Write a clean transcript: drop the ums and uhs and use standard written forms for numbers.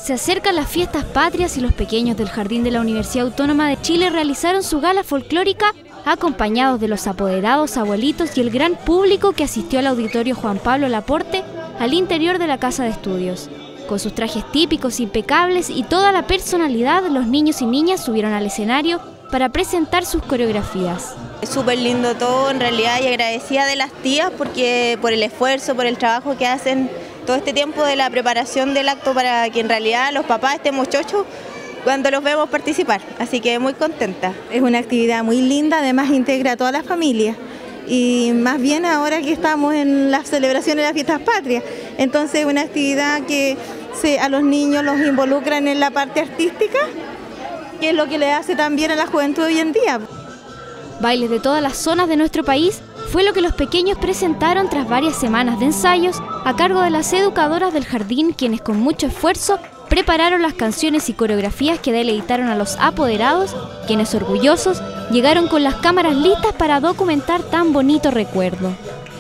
Se acercan las fiestas patrias y los pequeños del Jardín de la Universidad Autónoma de Chile realizaron su gala folclórica acompañados de los apoderados, abuelitos y el gran público que asistió al auditorio Juan Pablo Laporte al interior de la Casa de Estudios. Con sus trajes típicos impecables y toda la personalidad, los niños y niñas subieron al escenario para presentar sus coreografías. Es súper lindo todo en realidad y agradecida de las tías porque por el esfuerzo, por el trabajo que hacen todo este tiempo de la preparación del acto para que en realidad los papás estemos chochos cuando los vemos participar, así que muy contenta. Es una actividad muy linda, además integra a toda la familia y más bien ahora que estamos en la celebración de las fiestas patrias, entonces es una actividad que a los niños los involucran en la parte artística, que es lo que le hace también a la juventud hoy en día. Bailes de todas las zonas de nuestro país fue lo que los pequeños presentaron tras varias semanas de ensayos a cargo de las educadoras del jardín, quienes con mucho esfuerzo prepararon las canciones y coreografías que deleitaron a los apoderados, quienes orgullosos llegaron con las cámaras listas para documentar tan bonito recuerdo.